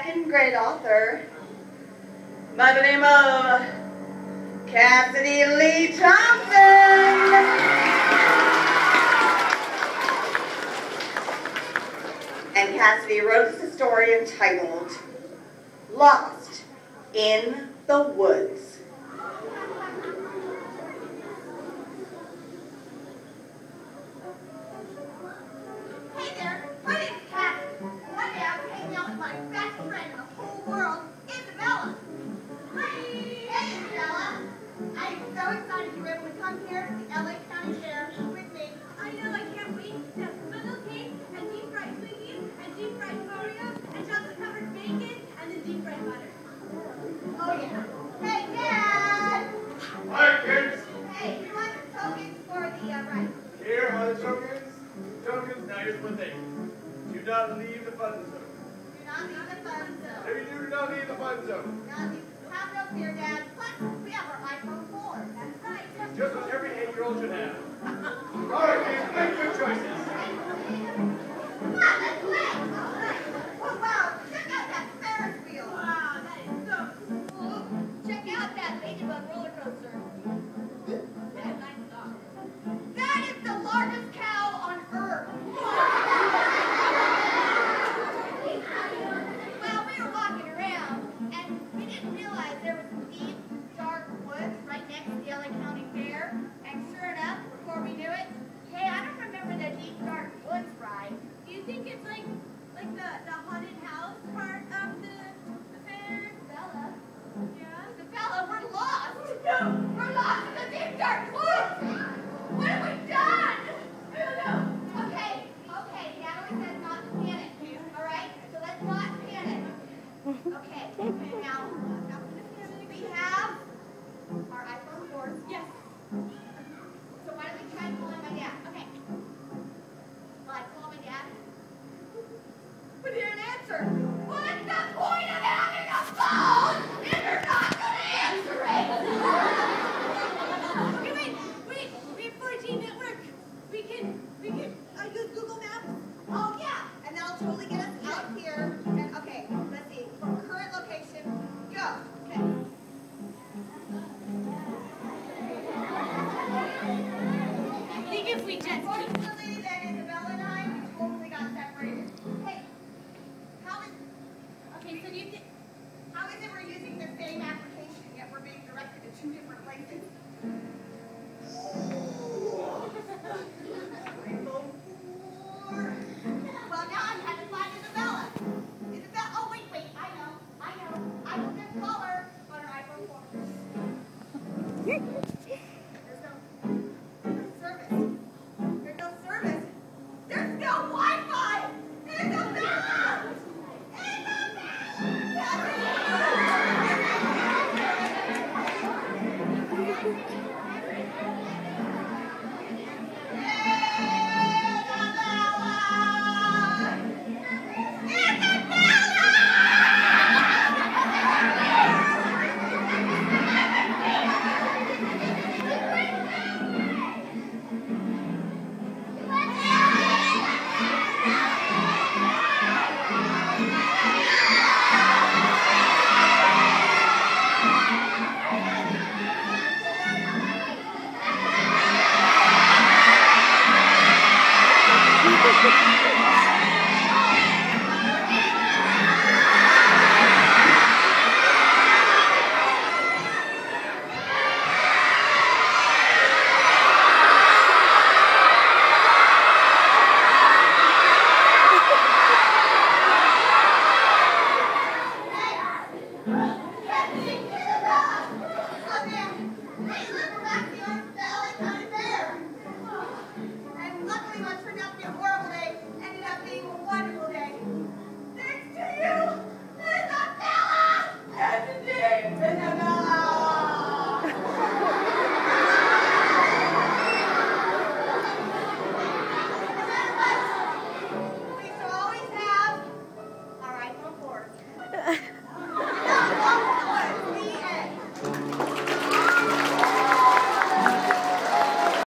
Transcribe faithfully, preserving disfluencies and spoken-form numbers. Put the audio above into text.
second grade author by the name of Cassidy-Lee Thompson. And Cassidy wrote us a story entitled Lost in the Woods. Hey there, my name's Cassidy. One day I was hanging out with my best friend in the whole world, Isabella. Hi! Hey, Isabella. I'm so excited you were able to come here to the L A County Fair with me. I know, I can't wait to have funnel cake and deep fried Twinkies and deep fried Oreos and chocolate covered bacon and then deep fried butter. Oh yeah. Hey, Dad! Hi, kids. Hey, you want the tokens for the uh, ride? Here are the tokens. Tokens, now here's one thing. Do not leave the fun zone. Do not leave the fun zone. If you do not leave the fun zone. Not leave. Have no fear, Dad. Plus, we have our iPhone four. That's right. Just what every eight-year-old should have. All right, kids, make good choices. Come on, let's play. All right. Oh, wow. Check out that Ferris wheel. Wow, that is so cool. Check out that ladybug roller coaster. Yeah, nice dog. That is the largest cow on Earth. Well, we were walking around, and we didn't realize there was some deep, dark woods right next to the L A County Fair. And sure enough, before we knew it, hey, I don't remember the deep, dark woods ride. Do you think it's like, like the, the haunted house part of the, the fair? Bella. Yeah? Bella, we're lost. No, we're lost in the deep, dark woods. What have we done? I don't know. Okay, okay, Natalie says not to panic. All right, so let's not panic. Okay, now, now we have our iPhone fours. Yes. So why don't we try calling my dad? Okay. Well, I call my dad. But he didn't answer. What's the point of having a phone if you're not going to answer it? Okay, wait, wait, we have four G network. We can, we can uh, use Google Maps. Oh, yeah, and that'll totally get us out here. And, okay, let's see, from current location, go. Okay. I think if we just keep... Unfortunately, then Isabella and I, we totally got separated. Hey, how is, Okay, so do you think... how is it we're using the same application, yet we're being directed to two different places? Well, now I'm trying to find Isabella. Isabella, oh, wait, wait, I know, I know. I will just call her on her iPhone four. There's no, there's no service. There's no service. There's no Wi-Fi. Isabella! Ha ha ha!